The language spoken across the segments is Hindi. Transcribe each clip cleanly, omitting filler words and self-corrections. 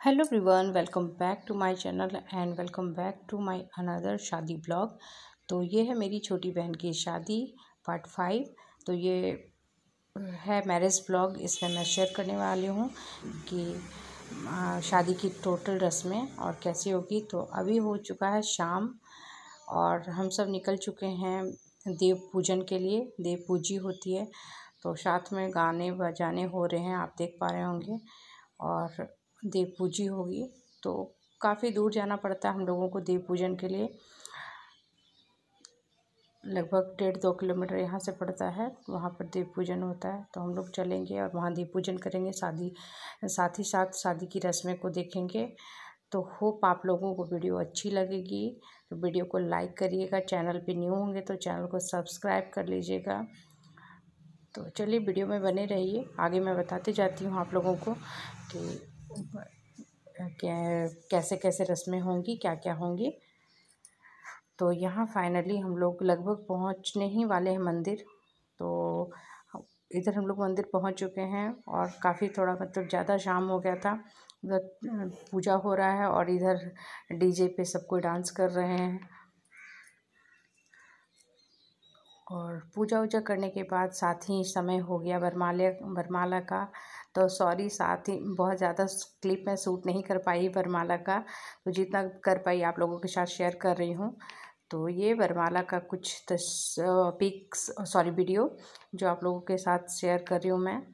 Hello everyone, welcome back to my channel and welcome back to my another shaadi blog. तो ये है मेरी छोटी बहन की शादी पार्ट 5। तो ये है मैरिज ब्लॉग। इसमें मैं शेयर करने वाली हूँ कि शादी की टोटल रस्में और कैसी होगी। तो अभी हो चुका है शाम और हम सब निकल चुके हैं देव पूजन के लिए। देव पूजी होती है तो साथ में गाने बजाने हो रहे हैं, आप देख पा रहे होंगे। और देव पूजी होगी तो काफ़ी दूर जाना पड़ता है हम लोगों को देव पूजन के लिए। लगभग 1.5-2 किलोमीटर यहाँ से पड़ता है, वहाँ पर देव पूजन होता है। तो हम लोग चलेंगे और वहाँ देव पूजन करेंगे, साथ ही साथ शादी की रस्में को देखेंगे। तो होप आप लोगों को वीडियो अच्छी लगेगी। तो वीडियो को लाइक करिएगा, चैनल पे न्यू होंगे तो चैनल को सब्सक्राइब कर लीजिएगा। तो चलिए वीडियो में बने रहिए, आगे मैं बताते जाती हूँ आप लोगों को कि कैसे कैसे रस्में होंगी, क्या क्या होंगी। तो यहाँ फाइनली हम लोग लगभग पहुँचने ही वाले हैं मंदिर। तो इधर हम लोग मंदिर पहुँच चुके हैं और काफ़ी थोड़ा मतलब ज़्यादा शाम हो गया था। उधर पूजा हो रहा है और इधर डीजे पे सब कोई डांस कर रहे हैं। और पूजा वूजा करने के बाद साथ ही समय हो गया वरमाला का। तो सॉरी, साथ ही बहुत ज़्यादा क्लिप में शूट नहीं कर पाई वरमाला का, तो जितना कर पाई आप लोगों के साथ शेयर कर रही हूँ। तो ये वरमाला का कुछ वीडियो जो आप लोगों के साथ शेयर कर रही हूँ मैं।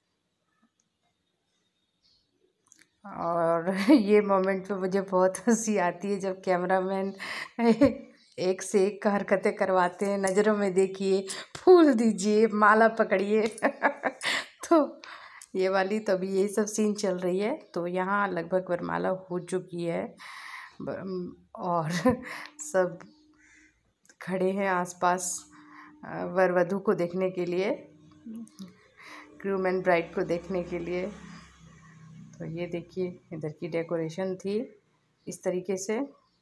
और ये मोमेंट पे मुझे बहुत हंसी आती है जब कैमरामैन एक से एक हरकतें करवाते हैं। नज़रों में देखिए, फूल दीजिए, माला पकड़िए तो ये वाली तो अभी यही सब सीन चल रही है। तो यहाँ लगभग वरमाला हो चुकी है और सब खड़े हैं आसपास वर वधू को देखने के लिए, ग्रूम एंड ब्राइड को देखने के लिए। तो ये देखिए इधर की डेकोरेशन थी इस तरीके से।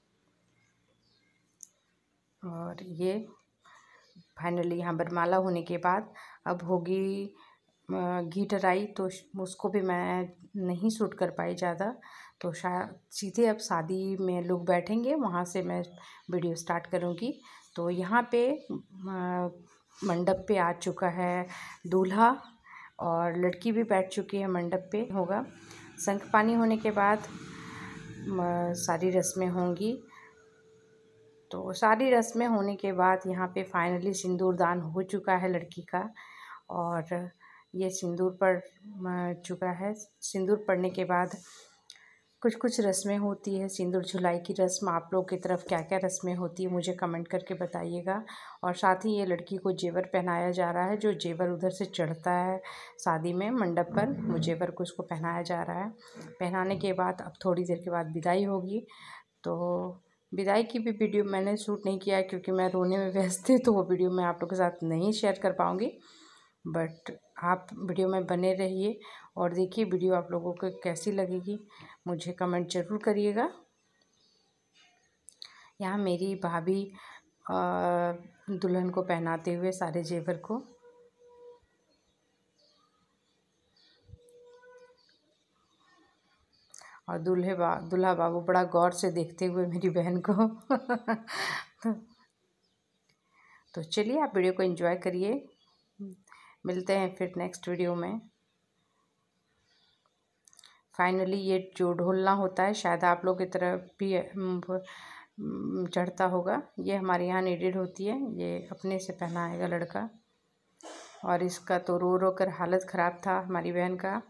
और ये फाइनली यहाँ वरमाला होने के बाद अब होगी घी टराई। तो उसको भी मैं नहीं शूट कर पाई ज़्यादा। तो सीधे अब शादी में लोग बैठेंगे, वहाँ से मैं वीडियो स्टार्ट करूँगी। तो यहाँ पे मंडप पे आ चुका है दूल्हा और लड़की भी बैठ चुकी है मंडप पे। होगा शंख पानी होने के बाद सारी रस्में होंगी। तो सारी रस्में होने के बाद यहाँ पे फाइनली सिंदूर दान हो चुका है लड़की का और ये सिंदूर पड़ चुका है। सिंदूर पड़ने के बाद कुछ रस्में होती है। सिंदूर झुलाई की रस्म, आप लोग की तरफ क्या क्या रस्में होती है मुझे कमेंट करके बताइएगा। और साथ ही ये लड़की को जेवर पहनाया जा रहा है, जो जेवर उधर से चढ़ता है शादी में मंडप पर, वो जेवर को उसको पहनाया जा रहा है। पहनाने के बाद अब थोड़ी देर के बाद विदाई होगी। तो विदाई की भी वीडियो मैंने शूट नहीं किया क्योंकि मैं रोने में व्यस्त थी, तो वो वीडियो मैं आप लोगों के साथ नहीं शेयर कर पाऊँगी। बट आप वीडियो में बने रहिए और देखिए वीडियो आप लोगों को कैसी लगेगी, मुझे कमेंट ज़रूर करिएगा। यहाँ मेरी भाभी दुल्हन को पहनाते हुए सारे जेवर को। और दूल्हा बाबू बड़ा गौर से देखते हुए मेरी बहन को तो चलिए आप वीडियो को एंजॉय करिए। मिलते हैं फिर नेक्स्ट वीडियो में। फाइनली ये जो ढोलना होता है शायद आप लोग की तरफ भी चढ़ता होगा। ये हमारे यहाँ नीडेड होती है, ये अपने से पहनाएगा लड़का। और इसका तो रो रो कर हालत ख़राब था हमारी बहन का।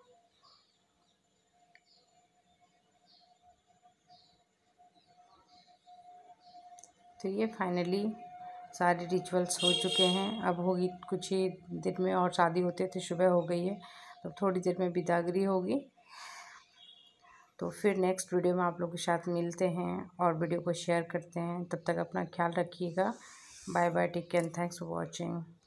तो ये फाइनली सारे रिचुअल्स हो चुके हैं। अब होगी कुछ ही देर में, और शादी होते थे सुबह हो गई है, तो थोड़ी देर में विदागरी होगी। तो फिर नेक्स्ट वीडियो में आप लोगों के साथ मिलते हैं और वीडियो को शेयर करते हैं। तब तक अपना ख्याल रखिएगा। Bye bye, take care, thanks for watching.